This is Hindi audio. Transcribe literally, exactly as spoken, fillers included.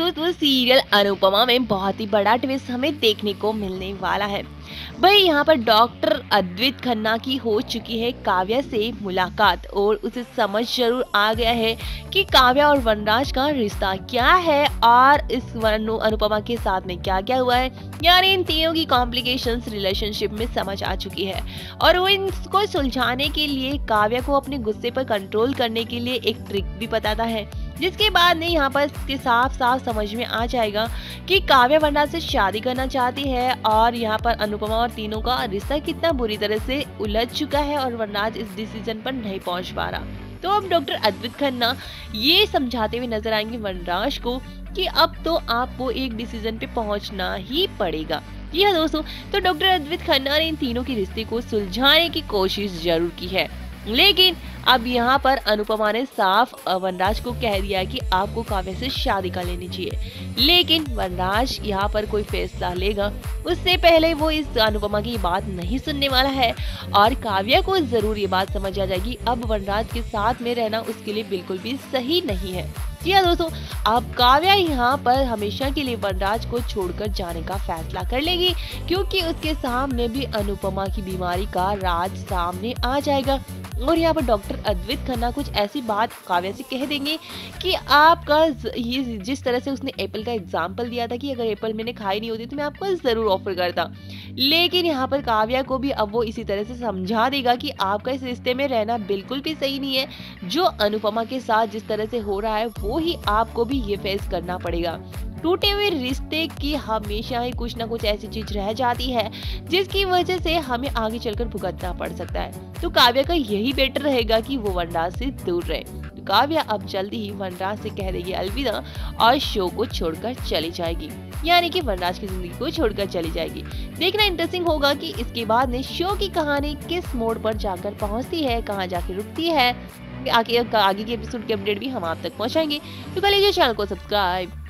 दोस्तों सीरियल अनुपमा में बहुत ही बड़ा ट्विस्ट हमें देखने को मिलने वाला है। भाई यहाँ पर डॉक्टर अद्वित खन्ना की हो चुकी है काव्या से मुलाकात और उसे समझ जरूर आ गया है कि काव्या और वनराज का रिश्ता क्या है और इस वनु अनुपमा के साथ में क्या क्या हुआ है। यानी इन तीनों की कॉम्प्लिकेशंस रिलेशनशिप में समझ आ चुकी है और वो इनको सुलझाने के लिए काव्या को अपने गुस्से पर कंट्रोल करने के लिए एक ट्रिक भी बताता है, जिसके बाद ने यहाँ पर इसके साफ साफ समझ में आ जाएगा कि काव्या वनराज से शादी करना चाहती है और यहाँ पर अनुपमा और तीनों का रिश्ता कितना बुरी तरह से उलझ चुका है और वनराज इस डिसीजन पर नहीं पहुंच पा रहा। तो अब डॉक्टर अद्वित खन्ना ये समझाते हुए नजर आएंगे वनराज को कि अब तो आपको एक डिसीजन पे पहुंचना ही पड़ेगा। जी हाँ दोस्तों, तो डॉक्टर अद्वित खन्ना ने इन तीनों के रिश्ते को सुलझाने की कोशिश जरूर की है, लेकिन अब यहाँ पर अनुपमा ने साफ वनराज को कह दिया है कि आपको काव्या से शादी कर लेनी चाहिए। लेकिन वनराज यहाँ पर कोई फैसला लेगा उससे पहले वो इस अनुपमा की बात नहीं सुनने वाला है और काव्या को जरूर ये बात समझ आ जाएगी अब वनराज के साथ में रहना उसके लिए बिल्कुल भी सही नहीं है। जी हाँ दोस्तों, अब काव्या यहाँ पर हमेशा के लिए वनराज को छोड़कर जाने का फैसला कर लेगी क्योंकि उसके सामने भी अनुपमा की बीमारी का राज सामने आ जाएगा और यहाँ पर डॉक्टर अद्वित खन्ना कुछ ऐसी बात काव्या से कह देंगे कि आपका ये जिस तरह से उसने एप्पल का एग्जाम्पल दिया था कि अगर एप्पल मैंने खाई नहीं होती तो मैं आपको जरूर ऑफर करता, लेकिन यहाँ पर काव्या को भी अब वो इसी तरह से समझा देगा कि आपका इस रिश्ते में रहना बिल्कुल भी सही नहीं है। जो अनुपमा के साथ जिस तरह से हो रहा है वो ही आपको भी ये फेस करना पड़ेगा। टूटे हुए रिश्ते की हमेशा ही कुछ ना कुछ ऐसी चीज रह जाती है जिसकी वजह से हमें आगे चलकर भुगतना पड़ सकता है। तो काव्या का यही बेटर रहेगा कि वो वनराज से दूर रहे। तो काव्या अब जल्दी ही वनराज से कह देगी अलविदा और शो को छोड़कर चली जाएगी, यानी कि वनराज की जिंदगी को छोड़कर चली जाएगी। देखना इंटरेस्टिंग होगा कि इसके बाद में शो की कहानी किस मोड़ पर जाकर पहुंचती है, कहां जाकर रुकती है। आगे आगे के एपिसोड के अपडेट भी हम आप तक पहुंचाएंगे, तो कर लीजिए चैनल को सब्सक्राइब।